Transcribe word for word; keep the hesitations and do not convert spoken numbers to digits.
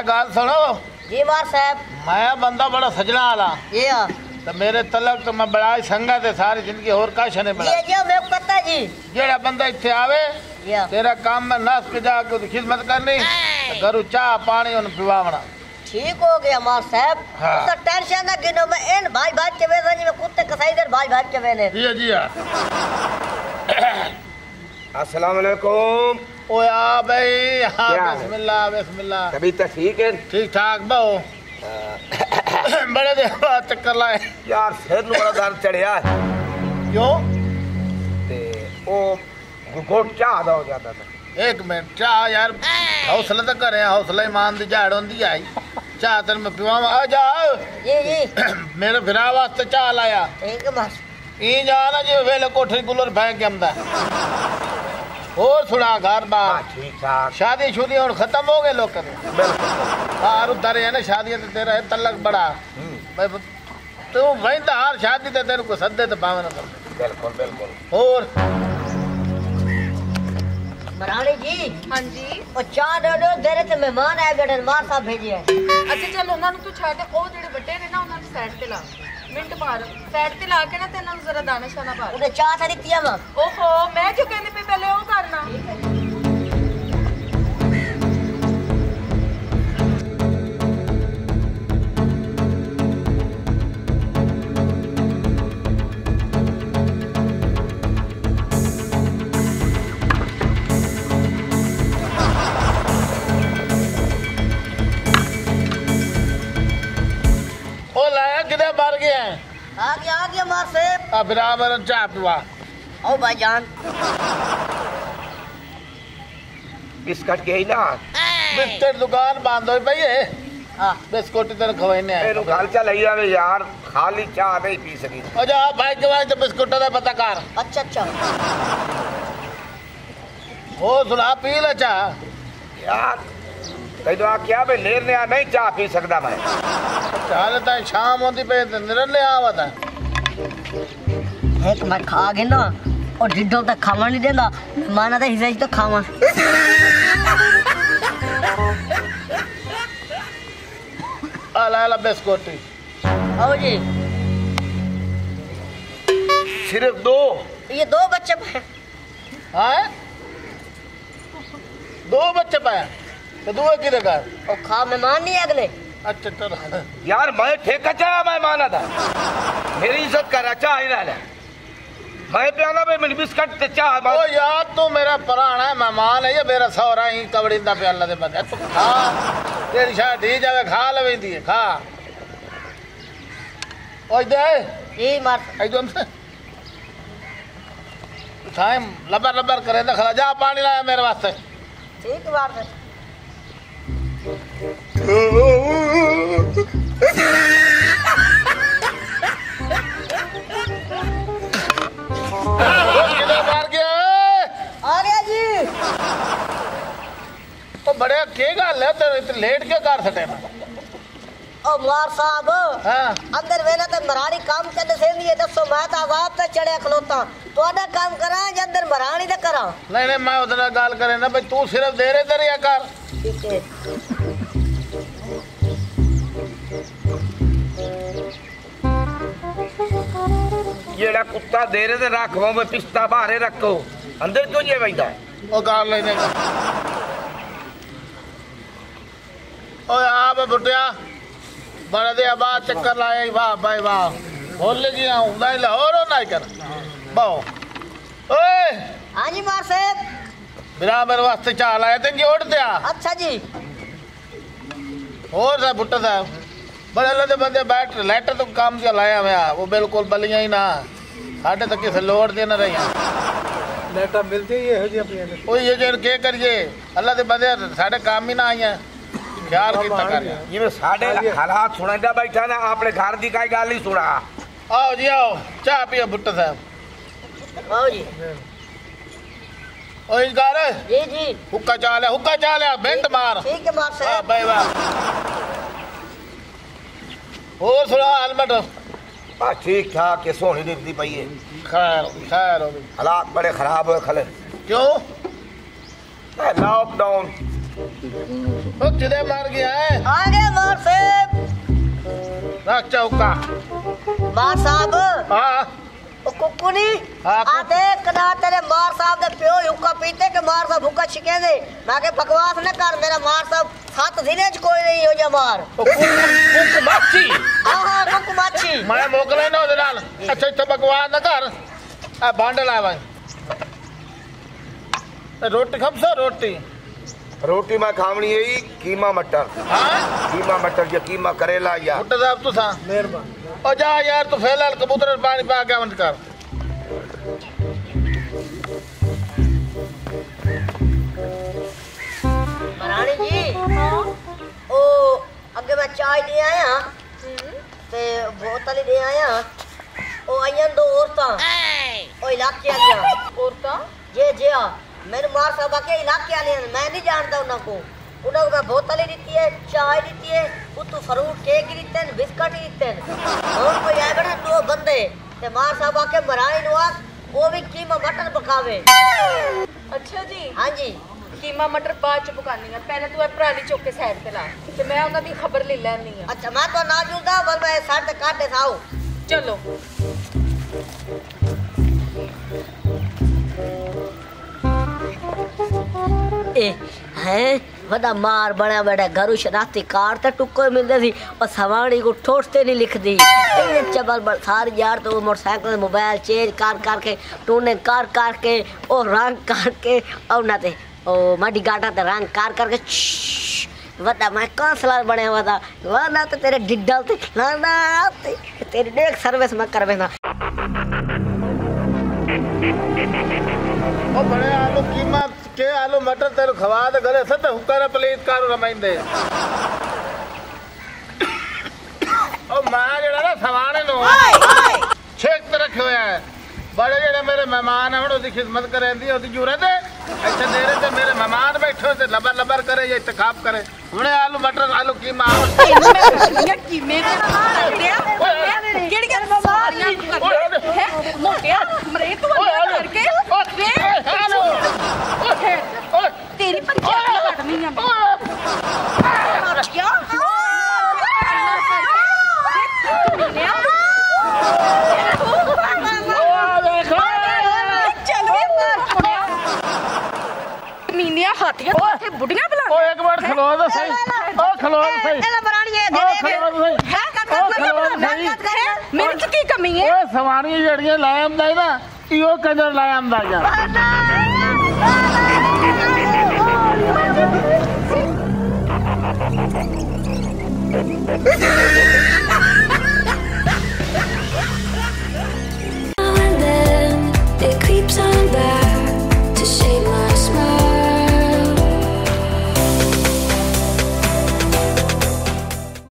मैं गाल सुनो जी मार साहब। मैं बंदा बड़ा सजना वाला ये तो मेरे तलक तो मैं बड़ा ही संगा ते सारी जिंदगी और का छने बड़ा ये जो मैं पता जी जेड़ा बंदा इथे आवे तेरा काम में नास के जाके उसकी खिदमत करनी घरू चाह पानी उन पिवावना। ठीक हो गया मार साहब। हाँ। तो टेंशन ना गिनो मैं इन भाई भाई के वेज़ में कुत्ते कसाई दर भाई भाई के वेने जी जी अस्सलाम वालेकुम। ओ या भाई हाँ बिस्मिल्लाह बिस्मिल्लाह। तभी तो ठीक है ठीक ठाक बहु बड़े देर बाद चक्कर लाए यार सिर नु बड़ा दर्द चढ़िया है क्यों ते ओ घुट चाह दा हो जाता था। एक मिनट चाह यार हौसला तो करे हौसला ईमान दी झाड़ होंदी आई चाह तेन मैं पिवावा आ जा जी जी मेरे फिरा वास्ते चाह लाया ठीक है मार ई जाना जी वेले कोठरी कूलर फेंक के आंदा और सुना घर बार ठीक ठाक शादी शुदी और खत्म हो गए लोग बाहर उधर है ना शादी तो तेरा है तलक बड़ा तू वहीं तो हार शादी तो तेरे को सदे तो पावे ना बिल्कुल बिल्कुल। और मरानी जी हाँ जी ओ चाह दे दो देरे ते मेहमान आए गए मार साहब भेजे है। अच्छा चल ਉਹਨਾਂ ਨੂੰ ਤੂੰ ਛੱਡ ਉਹ ਜਿਹੜੇ ਵੱਡੇ ਨੇ ਨਾ ਉਹਨਾਂ ਨੂੰ ਸਾਈਡ ਤੇ ਲਾ ਮਿੰਟ ਮਾਰ ਸਾਈਡ ਤੇ ਲਾ ਕੇ ਨਾ ਤੇ ਇਹਨਾਂ ਨੂੰ ਜ਼ਰਾ ਦਾਣਾ ਸ਼ਾਨਾ ਪਾ ਉਹਨੇ ਚਾਹ ਤਾਂ ਦਿੱਤੀ ਆ ਵਾ ਓਹੋ ਮੈਂ ਜੋ ਕਹਿੰਦੀ ਪਈ ਪਹਿਲੇ ਉਹ ਕਰਨਾ मर गया आ गया आ गया मार साहब। अब बराबर चाह पिवा ओ भाईजान बिस्कुट के ही ना बिस्कुट दुकान बंद हो पई है। हां बिस्कुट तेरे खवाने है मेनू गल चा लई आवे यार खाली चाह नहीं पी सकी ओ जा भाई के वास्ते बिस्कुट दा पता कर। अच्छा अच्छा ओ सुना पी ले चाह यार कई तो क्या भाई लेर ने नहीं चाह पी सकदा मैं चाल ता शाम होती पे निरले आवत है एक मैं खा गया ना और जिड्डो तक खावा नहीं देगा माना था हिस्सा तो खावा आला आला बिस्कुट आओ जी सिर्फ दो ये दो बच्चे पाए हाँ दो बच्चे पाए तो दो किधर का और खा मेहमान नहीं अगले अच्छा चल यार मैं ठेका चाह मैं माना था मेरी इज्जत कर चाह ही रहा मैं प्याला में मेरी बिस्कुट ते चाह ओ यार तू मेरा पुराना है मेहमान है ये मेरा सौरा ही कबड़ी दा प्याला दे बंदे तू खा तेरी शादी दी जावे खा लवेंदी है खा ओए दे जी मार एकदम से टाइम लबर लबर करे ना खला जा पानी लाया मेरे वास्ते ठीक बात है मार गया आ गया जी तो बड़े के गल है तेरे इतने लेट के कर सटे ना ओ मार साहब हां अंदर वेला ते मरानी काम चले सेंदी है दसो मैं ता बाप ते चढ़े खलोता तोड़ा काम करा जे अंदर मरानी ते करा नहीं नहीं मैं उधर गाल करे ना भाई तू सिर्फ दे रे तेरे कर ठीक है जेड़ा कुत्ता दे रे ते रखवो मैं पिस्ता बाहरे रखो अंदर क्यों जे बैठा ओ गाल लेने का ओए आ बे बुटिया बड़ा दे बाद चक्कर लाए वाह भाई वाह बोल जी आऊं नहीं लाहौर हो नहीं कर बाओ ओए हां जी मार साहब बिना मेरे वास्ते चाह लाया ते जोड़ दिया अच्छा जी और सा बुट्टा साहब बड़े लदे बंदे बैठ लेटर तो काम से लाया मैं वो बिल्कुल बलियां ही ना साढ़े तक किसे लोड देना रही लेटर मिलती है हो जी अपने ओ ये जे के करिए अल्लाह दे बंदे साढ़े काम ही ना आईया ख्याल कीता कर ये साढ़े हालात सुनांदा बैठा ना अपने घर दी काई गल ही सुना आओ जी आओ चाह पियो बुट्टा साहब आओ जी ओ इस गार जी जी हुक्का चाल है हुक्का चाल है बेंट मार ठीक है मार हां साहब भाई वाह और सुना हेलमेट बस ठीक ठाक के सोहनी दिखती पई है खैर खैर हो हालात बड़े खराब हुए खले क्यों लॉकडाउन ओ किधे मार गया है? आगे मार से रख चौका। मार साहब हाँ ओ कुकुनी हाँ, आ देख ना तेरे मार साहब ने पियो हुक्का पीते के मार साहब हुक्का छिके दे ना के बकवास न कर। मेरा मार साहब सात दिने च कोई नहीं हो जा मार ओ कुक कुक माछी हां हां कुक माछी मैं मोकले ना ओदे नाल। अच्छा इत्थे बकवास न कर। आ बांडल आ भाई रोटी खपसो रोटी रोटी में खावनी है कीमा मटर। हाँ कीमा मटर या कीमा करेला या बुट्टा साहब तू सा मेहरबान ओ जा यार तू फैलाल कबूतर पानी पा के बंद कर। महारानी जी ओ अगे मैं चाय दे आया ते बोतल दे आया ओ आयन दो औरतां ओ इलाके वालियां औरतां जे जे मेरे मार साहब के इलाके वाले मैं नहीं जानता उन्हां को उन्हां को बोतल ही दी है चाय दी है उतो फ्रूट केक ही दीते हैं बिस्कुट ही दीते हैं और कोई आए बड़े दो बंदे ते मार साहब के मराई नुआ वो भी कीमा मटन पकावे। अच्छा जी हां जी कीमा मटर बाद च पकानी है पहले तू पराली चौक के साइड पे ला ते मैं उन्हां दी खबर ले लेनी है। अच्छा मैं तो ना जुदा बल मैं साथ काटे थाओ चलो ए हैं वदा मार बड़ा बड़ा घरू शराती कार ते टुक्को मिलदे सी और सवाणी को ठोसते नहीं लिखदी ए चबल बल सारी यार तो मोटरसाइकिल मोबाइल चेंज कर कर के टूने कर कर के ओ रंग कर के और ना ते ओ माडी गाटा ते रंग कर कर के वदा मैं कांसला बने वदा वदा तो तेरे डिड्डल ते ना ना ते तेरी देख सर्विस मैं करवे ना ओ बड़े आलू कीमा के आलू मटर तेरे खवा दे गले सत हुक्कर प्लीज कर रमाइंदे। ओ मां जेड़ा ना सवाने नो छेक ते रखे होया है बड़े जेड़े मेरे मेहमान हैं ओदी खिदमत करेंदी ओदी जुरे दे अच्छा देरे ते मेरे मेहमान बैठे ते लबर लबर करे या इत्तेखाब करे हुने आलू मटर आलू कीमा ये कीमे दे मार गया केड़ी गल सारियां है मोटिया मरे तू अंदर करके वे हेलो तेरी पंचायत काटनी है क्या मीनिया हाथिया ते बुढ़िया बुला ओ एक बार खलो तो सही ओ खलो तो सही ए बरानी ये ओ खलो तो सही है कर मेरे च की कमी है ओ सवारी जड़ियां लायम दा ना इहो कंजर लायम दा यार